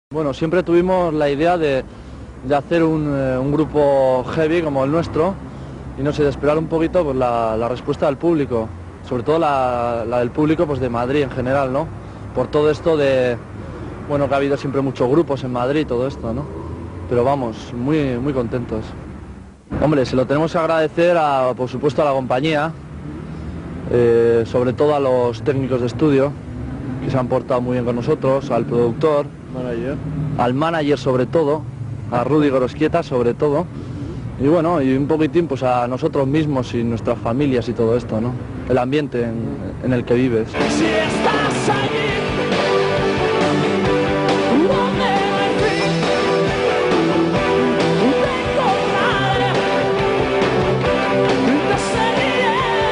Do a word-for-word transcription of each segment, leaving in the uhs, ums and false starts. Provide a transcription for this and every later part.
Bueno, siempre tuvimos la idea de, de hacer un, eh, un grupo heavy como el nuestro y no sé, de esperar un poquito pues, la, la respuesta del público, sobre todo la, la del público pues, de Madrid en general, ¿no? Por todo esto de, bueno, que ha habido siempre muchos grupos en Madrid y todo esto, ¿no? Pero vamos, muy, muy contentos. Hombre, se lo tenemos que agradecer, a, por supuesto, a la compañía, eh, sobre todo a los técnicos de estudio, que se han portado muy bien con nosotros, al productor, manager. al manager sobre todo, a Rudy Gorosquieta sobre todo, y bueno, y un poquitín pues a nosotros mismos y nuestras familias y todo esto, ¿no? El ambiente en, en el que vives. Si estás allí, donde no hay fin, te encontraré, te seguiré.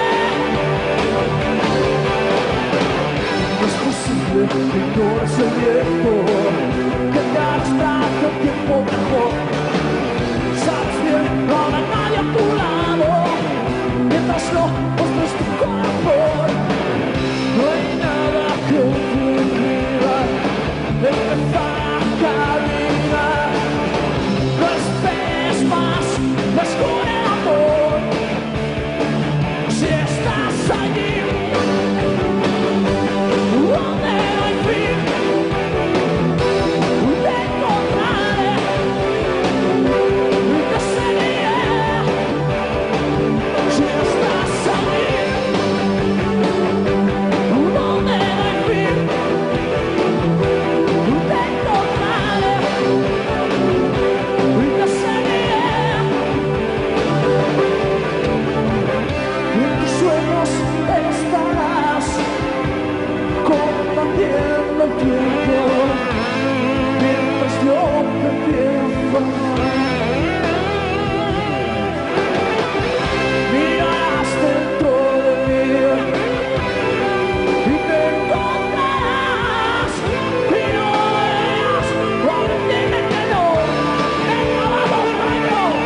No es posible que ignores el tiempo, que te hagas tanto tiempo mejor. Sabes bien, no habrá nadie a tu lado, mientras no muestres tu corazón. No hay nada que te impida empezar a caminar. No esperes más, descubre el amor. Si estás allí, donde no hay fin, te encontraré, te seguiré. Si estás allí, donde no hay fin, te encontraré, te seguiré. En tus sueños estarás compartiendo el tiempo, mientras yo te empiezo a amar. Mirarás dentro de mí y te encontrarás, y no verás cuando dime que no. Venga, vamos, Mario.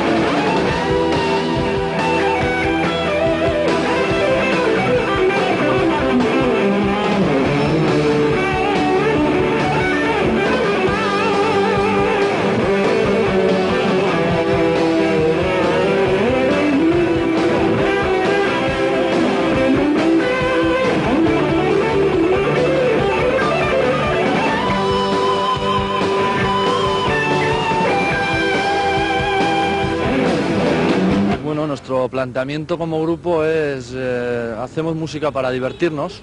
Bueno, nuestro planteamiento como grupo es, eh, hacemos música para divertirnos,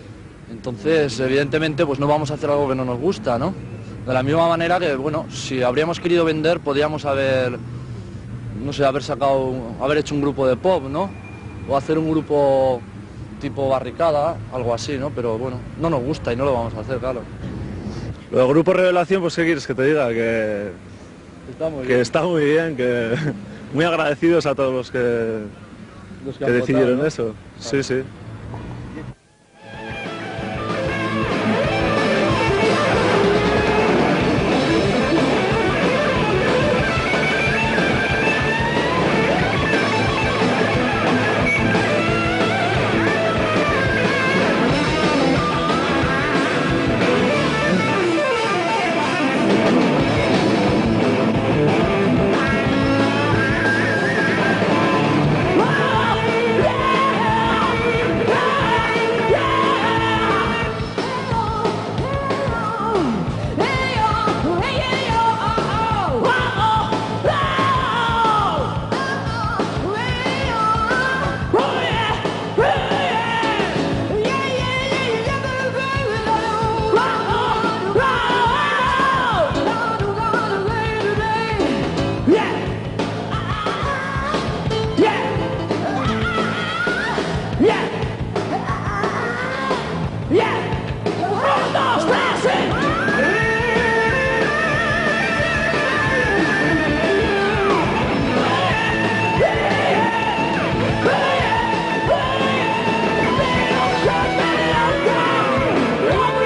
entonces evidentemente pues no vamos a hacer algo que no nos gusta, ¿no? De la misma manera que, bueno, si habríamos querido vender, podríamos haber, no sé, haber sacado, haber hecho un grupo de pop, ¿no? O hacer un grupo tipo Barricada, algo así, ¿no? Pero bueno, no nos gusta y no lo vamos a hacer, claro. Lo del Grupo Revelación, pues qué quieres que te diga, que, Está muy que bien. está muy bien, que muy agradecidos a todos los que, Los que que han decidieron votado, ¿no? eso. Sí, sí.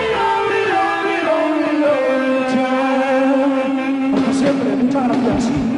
Siempre, muchas gracias.